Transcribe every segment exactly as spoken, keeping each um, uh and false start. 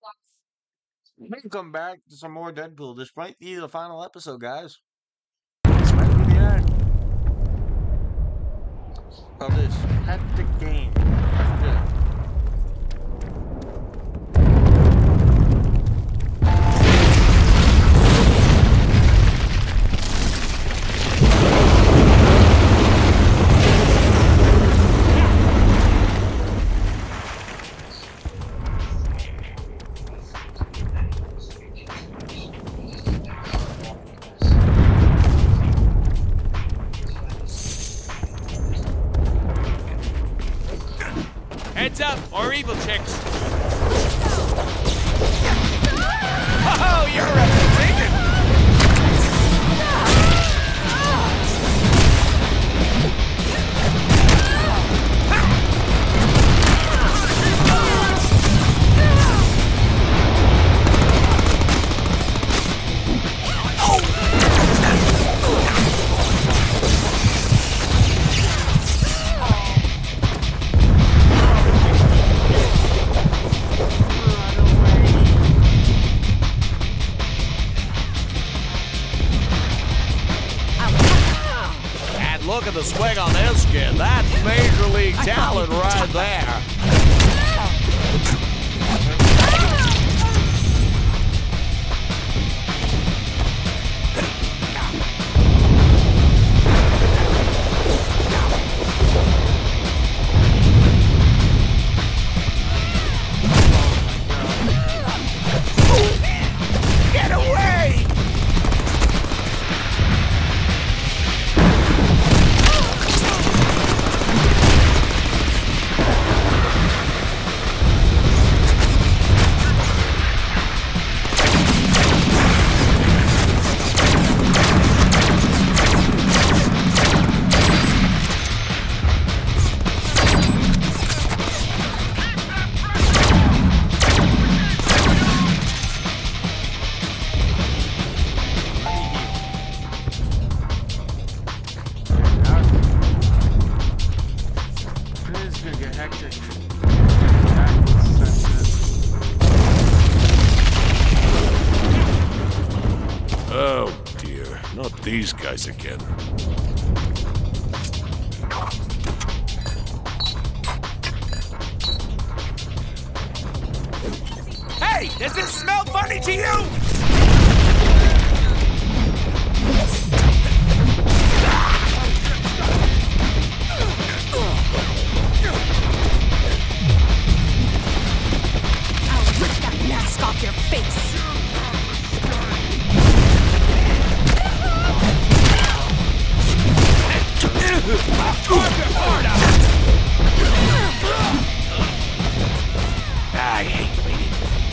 Welcome back to some more Deadpool. This might be the final episode, guys. This might be the end of this hectic game. Yeah. Heads up, or evil chicks. Oh, you're represented. Look at the swing on this kid. That's major league talent right there. Get away! Oh dear, not these guys again. Hey, does this smell funny to you? I'll rip that mask off your face. I hate waiting.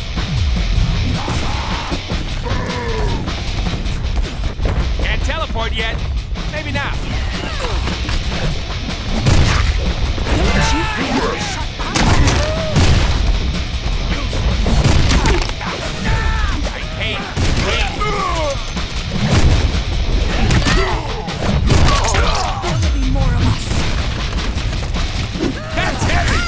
Can't teleport yet. Maybe now. I can't wait. There'll be more of us. That's heavy!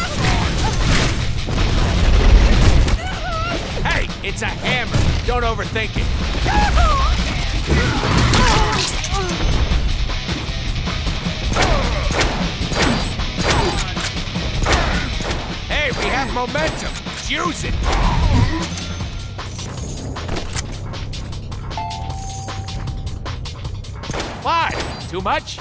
Hey, it's a hammer. Don't overthink it. Hey, we have momentum. Let's use it. Why? Too much?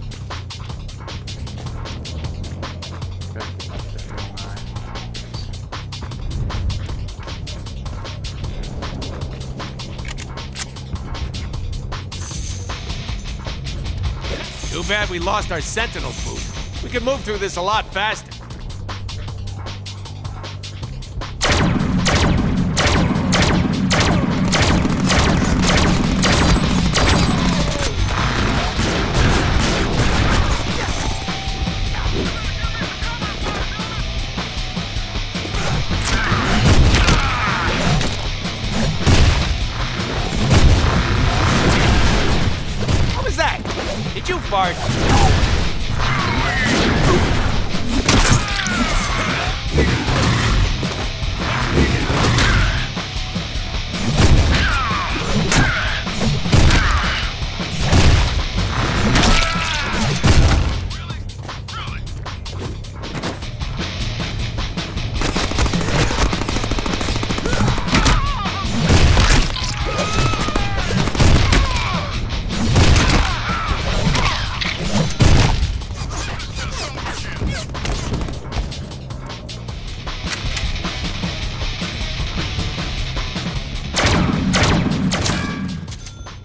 Too bad we lost our Sentinel booth. We could move through this a lot faster. What was that? Did you fart?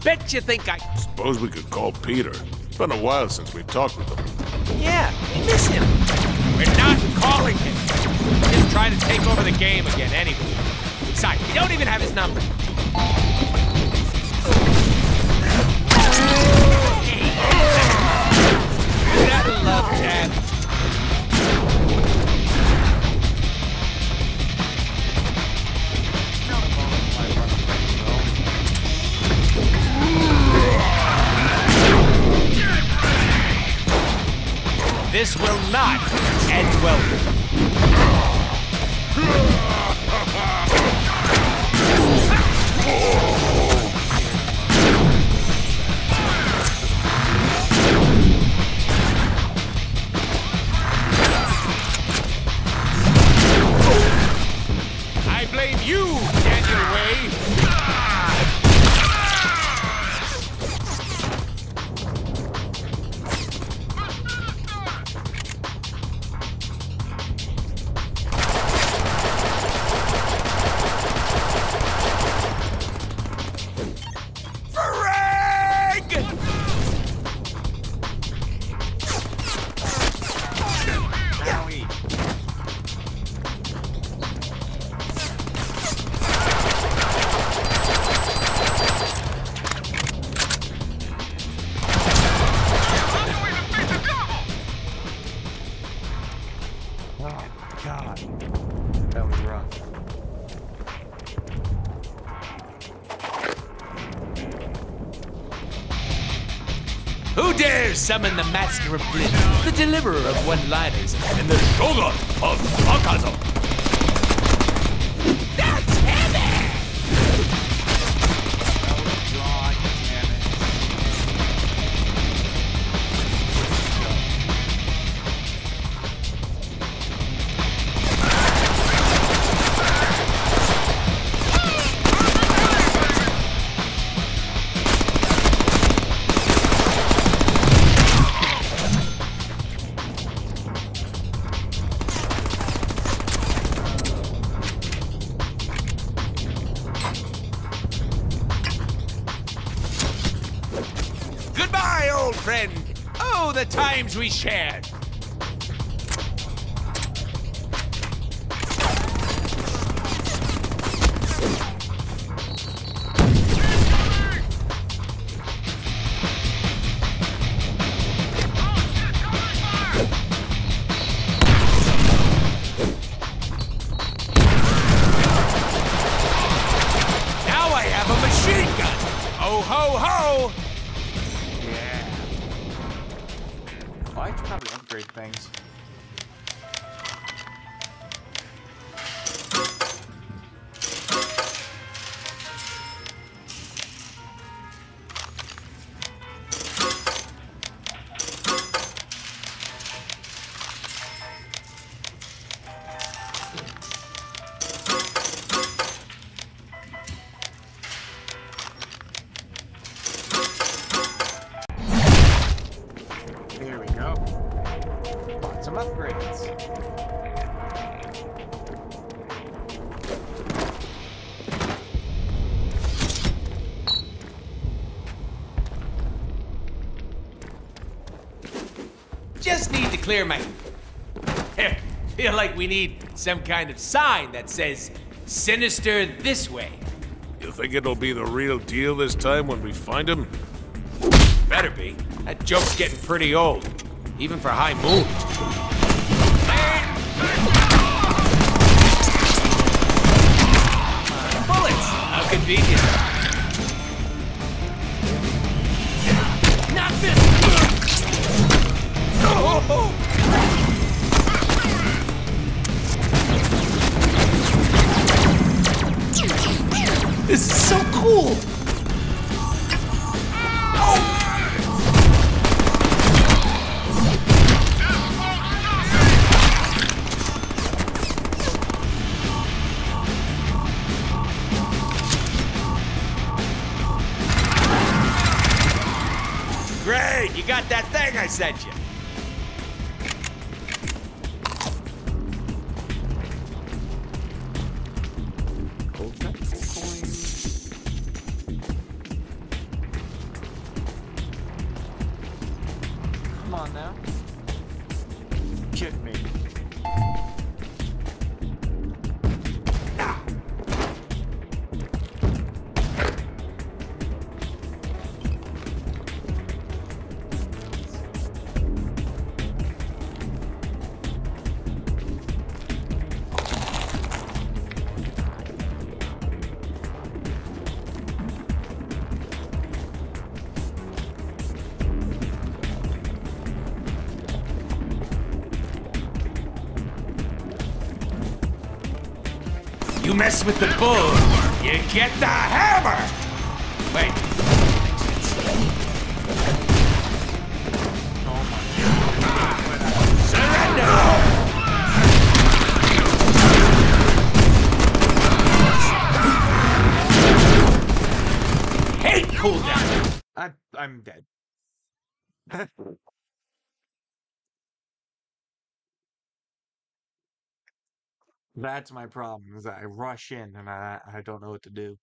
Bet you think I... Suppose we could call Peter. It's been a while since we talked with him. Yeah, miss him. We're not calling him. He's trying to take over the game again anyway. Besides, we don't even have his number. That love tap. This will not end well. I blame you, Daniel Way. Who dares summon the Master of Blitz, the deliverer of one-liners, and the Shogun of sarcasm? That's heavy! God damn it. Goodbye, old friend. Oh, the times we shared. Now I have a machine gun. Oh, ho, ho. Yeah. Well, I should probably upgrade things. There we go. Bought some upgrades. Just need to clear my... Feel like we need some kind of sign that says, Sinister this way. You think it'll be the real deal this time when we find him? Better be. That joke's getting pretty old. Even for High Moon. Bullets! How convenient. Not this! Oh! This is so cool! Great! You got that thing I sent you. You mess with the bull, you get the hammer! Wait. Surrender! Hate cooldown! I, I'm dead. That's my problem, is that I rush in and I, I don't know what to do.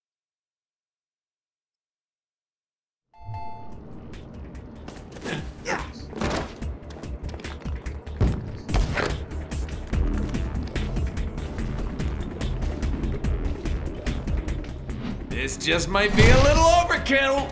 This just might be a little overkill!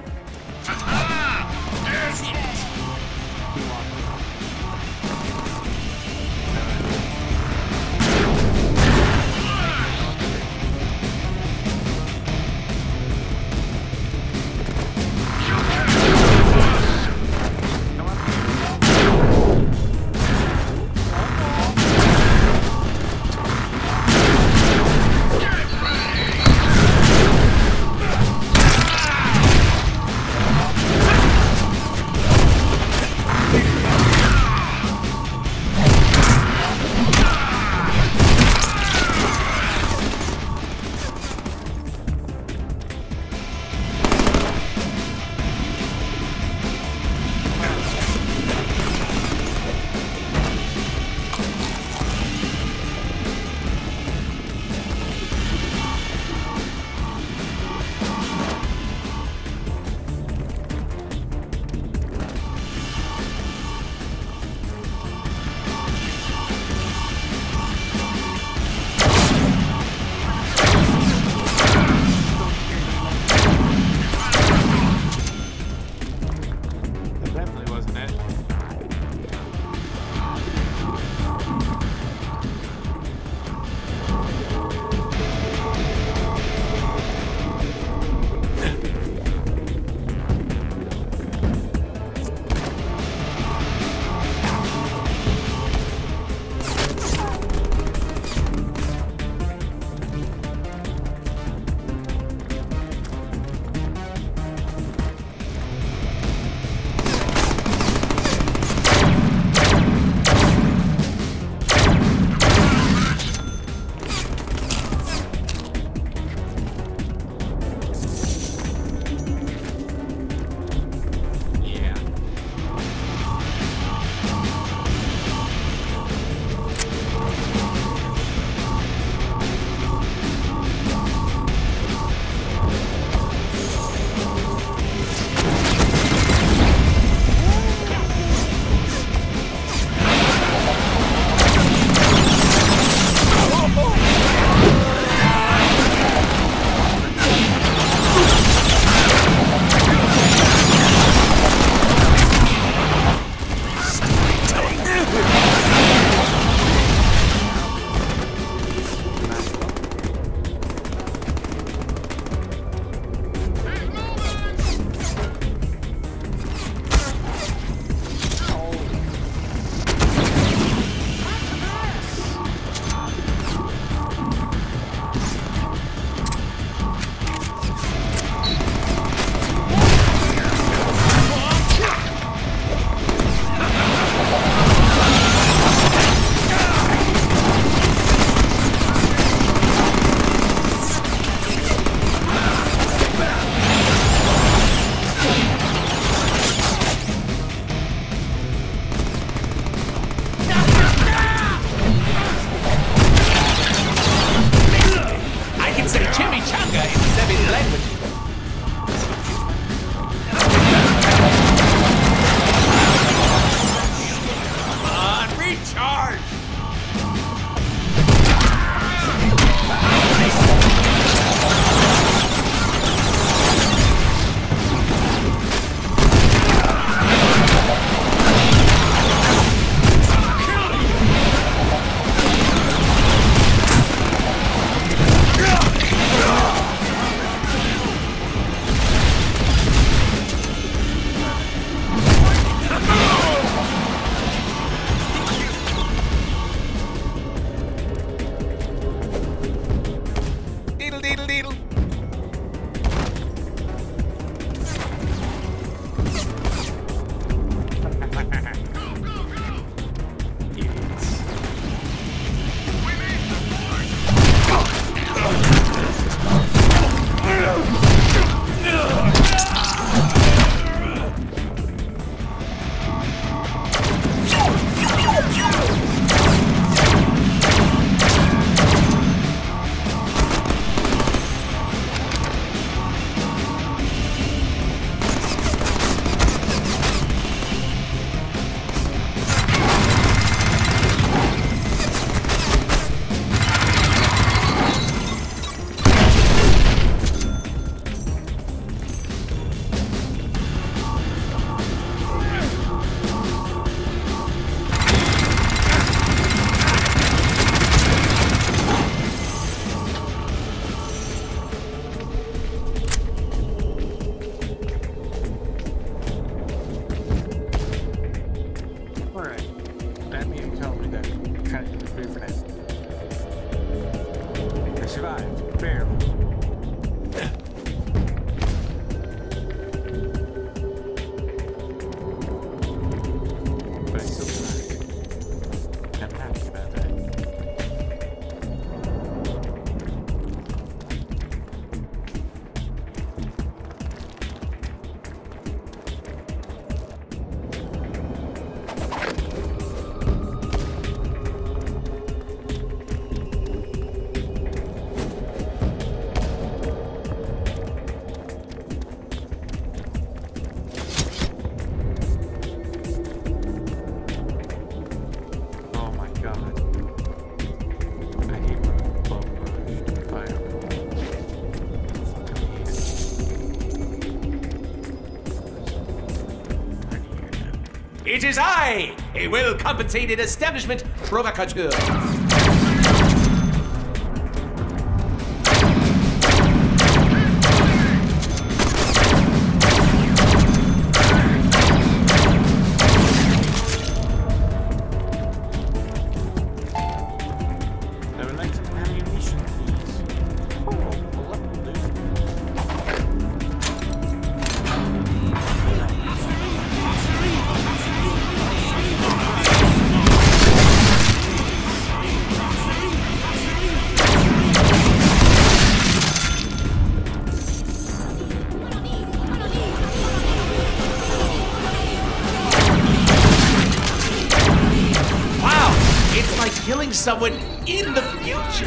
Barely. But I still tried. I'm happy about that. It is I, a well-compensated establishment provocateur. Killing someone in the future.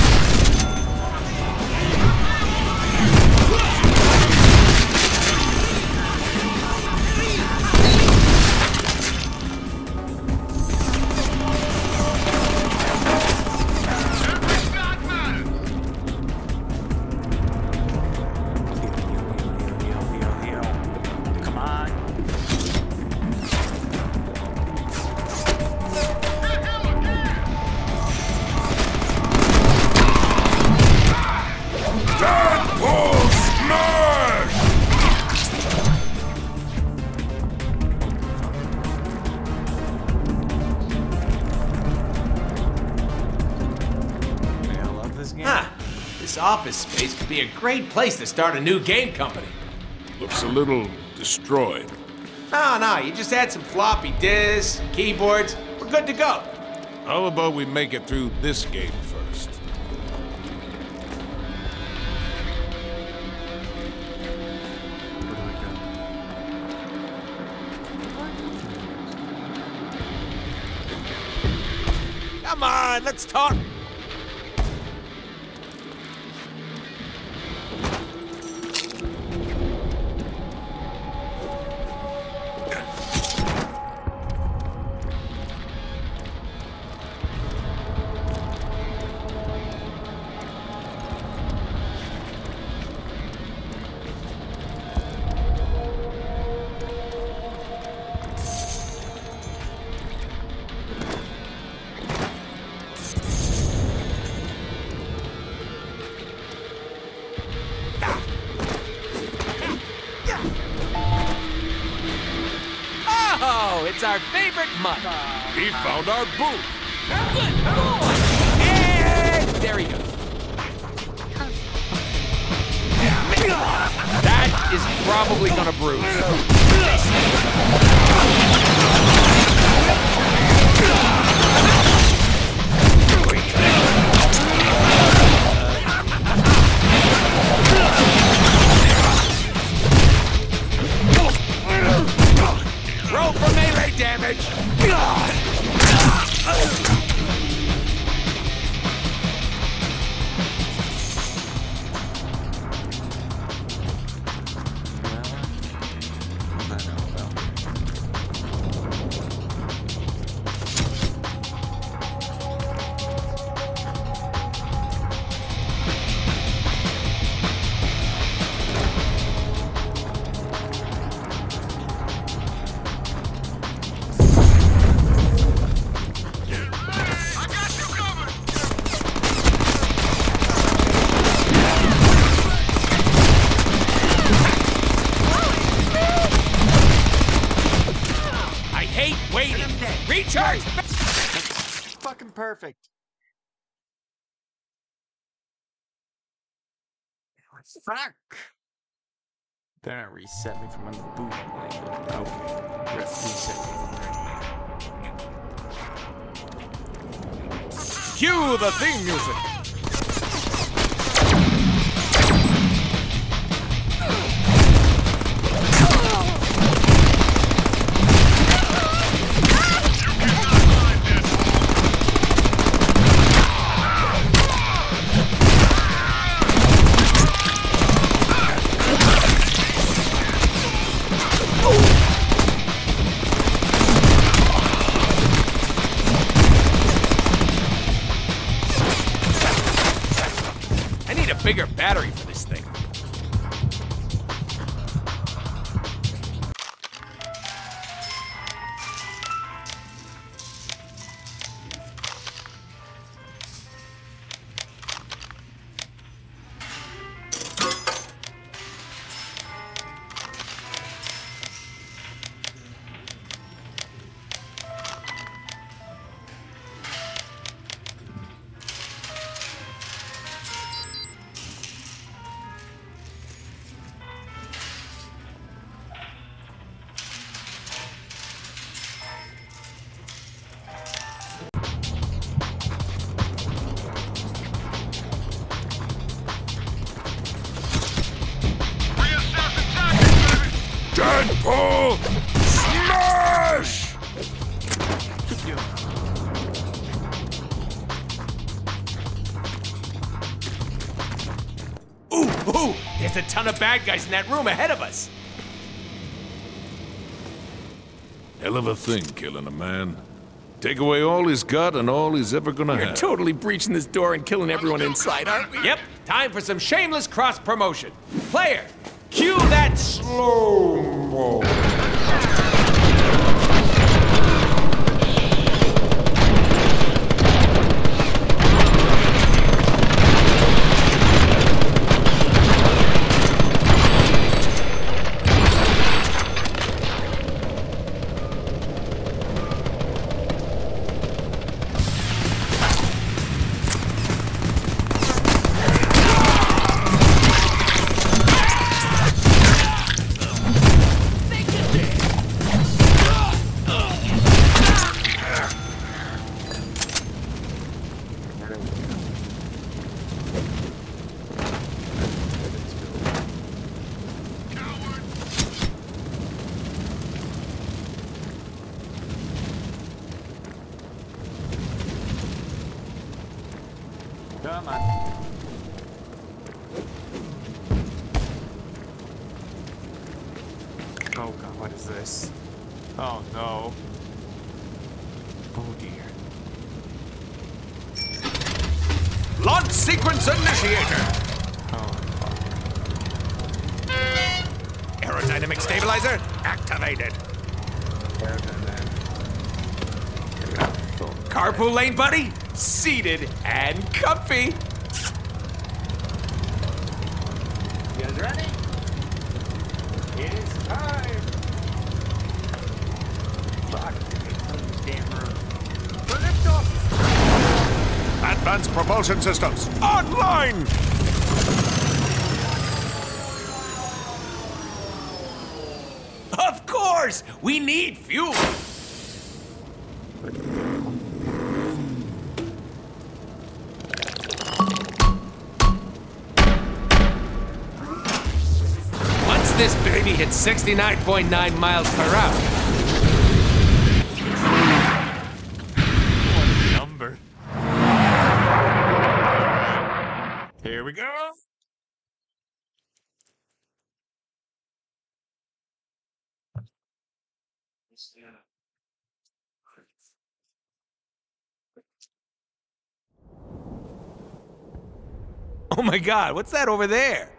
Huh. This office space could be a great place to start a new game company. Looks a little destroyed. No, no, you just add some floppy disks, keyboards, we're good to go. How about we make it through this gate first? Come on, let's talk. Oh, it's our favorite mud. He found our booth. Good boy. And there he goes. That is probably gonna bruise. Roll for melee damage! Recharge! Fucking perfect. Fuck! Better not reset me from under the boot. Okay. Reset me from right. Cue the theme music. Bigger battery for this thing. Deadpool! Smash! Ooh, ooh! There's a ton of bad guys in that room ahead of us. Hell of a thing, killing a man. Take away all he's got and all he's ever gonna You're have. totally breaching this door and killing everyone inside, aren't we? Yep, time for some shameless cross-promotion. Player, cue that slow-mo. Come on. Oh god, what is this? Oh no. Oh dear. Launch sequence initiator. Oh fuck. Aerodynamic stabilizer activated. Better than that. Cool. Carpool lane, buddy. Seated and comfy. You guys ready? It is time! Fuck, damn room. Lift off! Advanced propulsion systems online! Of course! We need fuel! Once this baby hits sixty-nine point nine miles per hour, What a number. Here we go! oh my god, what's that over there?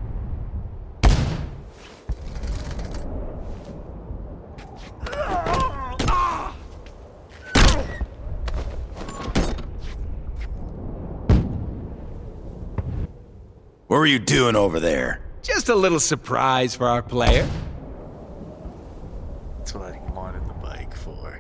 What were you doing over there? Just a little surprise for our player. That's what I wanted the bike for.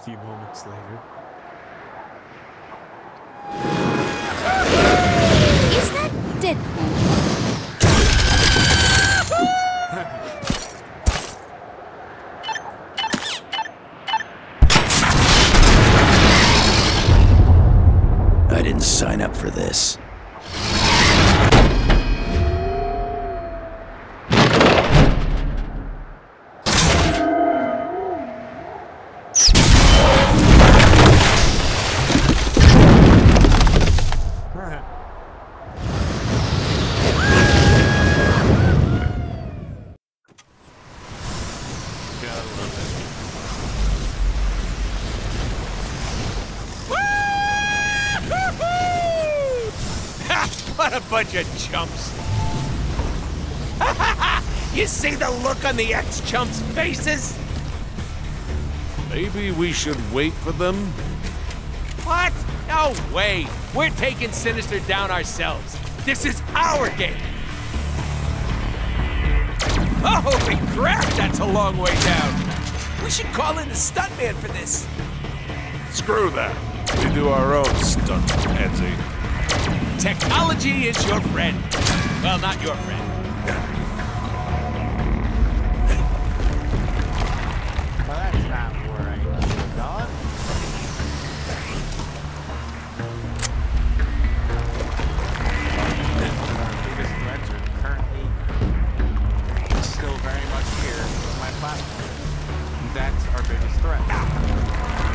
few moments later. Is that Deadpool? I didn't sign up for this. What a bunch of chumps. You see the look on the ex-chumps' faces? Maybe we should wait for them? What? No way. We're taking Sinister down ourselves. This is our game. Oh, holy crap, that's a long way down. We should call in the stuntman for this. Screw that. We do our own stunt, Pansy. Technology is your friend. Well, not your friend. Well, that's not where I should have gone. Our biggest threats are currently still very much here on my platform. That's our biggest threat.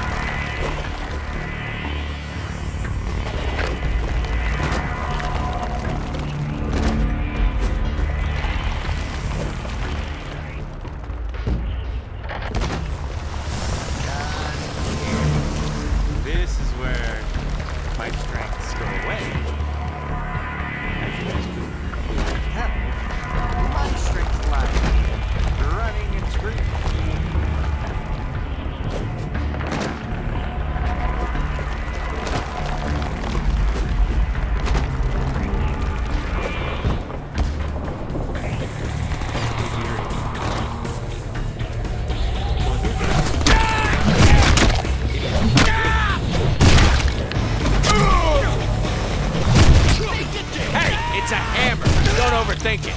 Overthink it.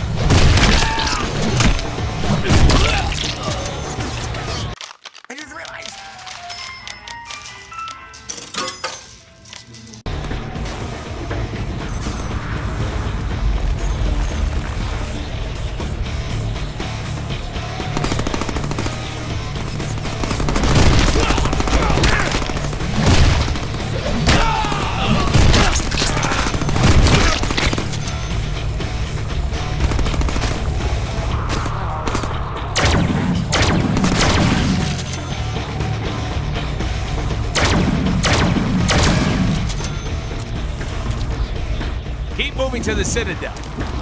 I just realized. Keep moving to the Citadel.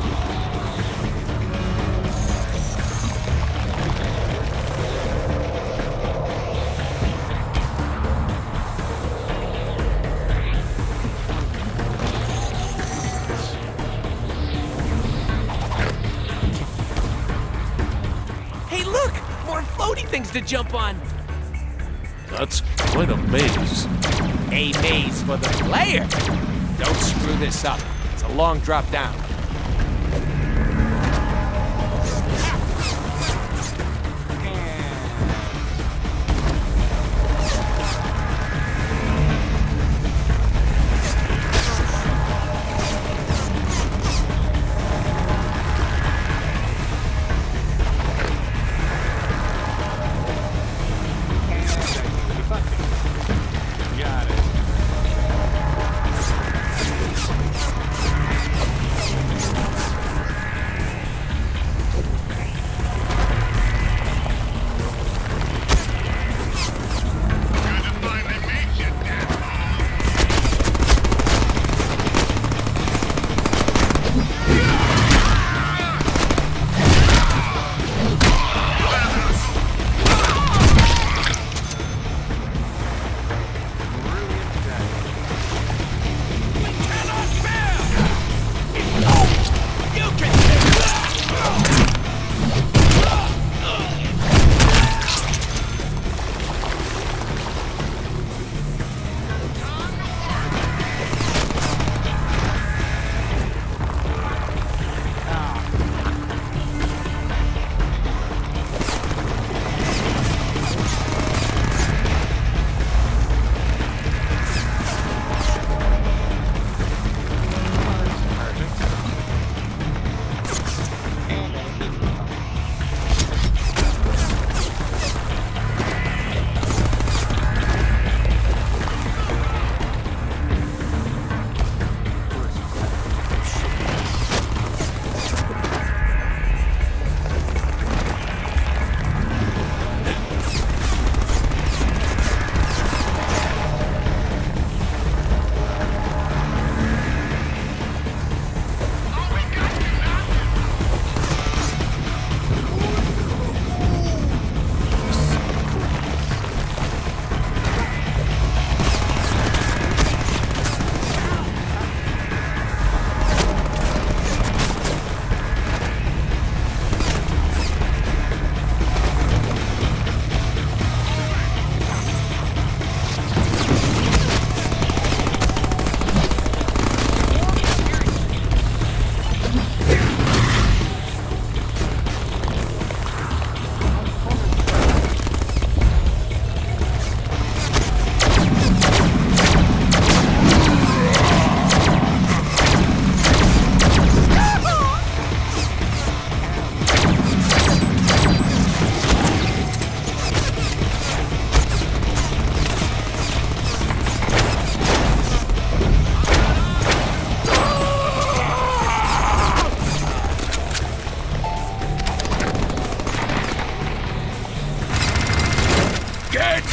Hey, look! More floaty things to jump on. That's quite a maze. A maze for the player. Don't screw this up. It's a long drop down. Got it.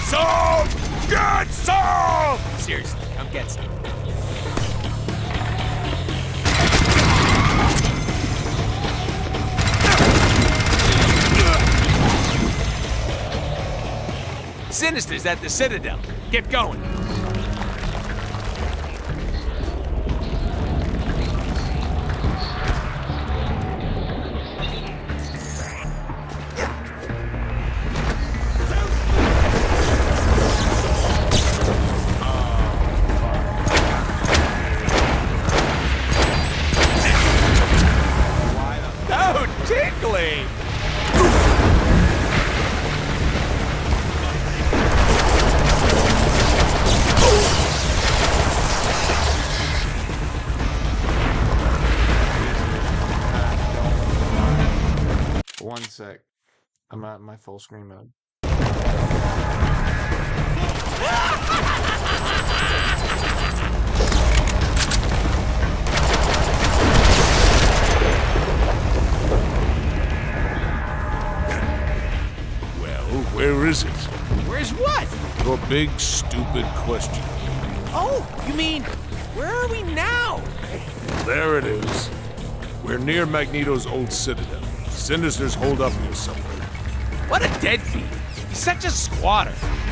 some! Get some! Seriously, come get some. Sinister's at the Citadel. Get going. Oh, tickly! One sec. I'm at my full screen mode. Well, where is it? Where's what? Your big, stupid question. Oh, you mean, where are we now? There it is. We're near Magneto's old citadel. Sinister's holed up here somewhere. What a deadbeat. He's such a squatter.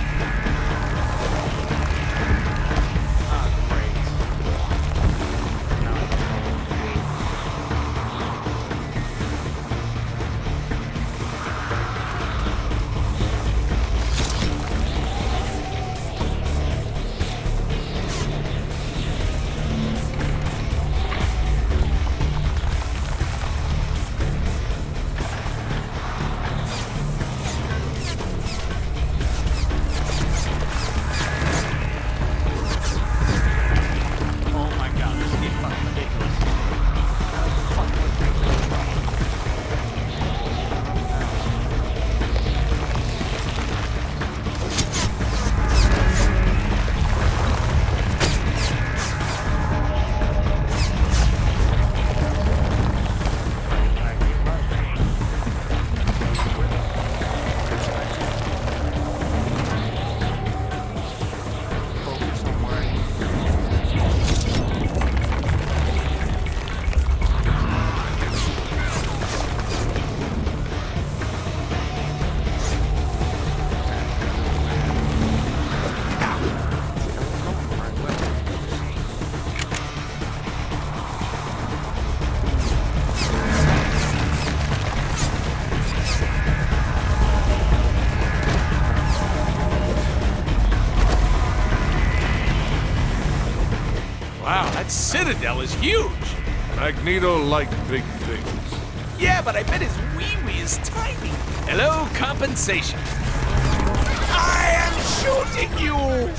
Wow, that Citadel is huge. Magneto liked big things. Yeah, but I bet his wee-wee is tiny. Hello, compensation. I am shooting you!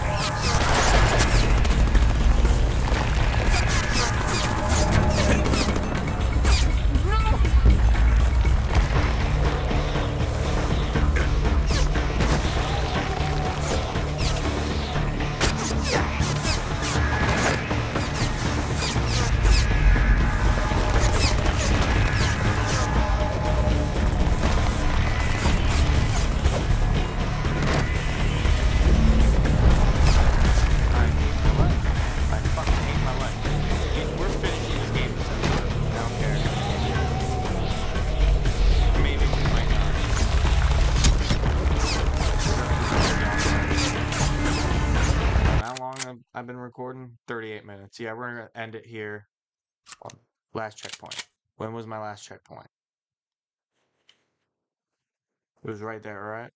I've been recording thirty-eight minutes. Yeah, we're gonna end it here. Last checkpoint. When was my last checkpoint? It was right there, right?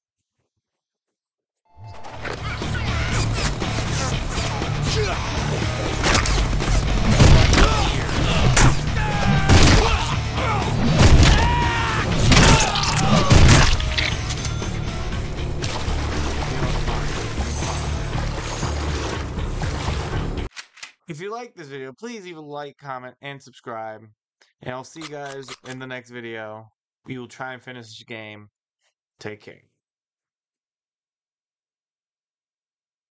If you like this video, please leave a like, comment, and subscribe. And I'll see you guys in the next video. We will try and finish this game. Take care.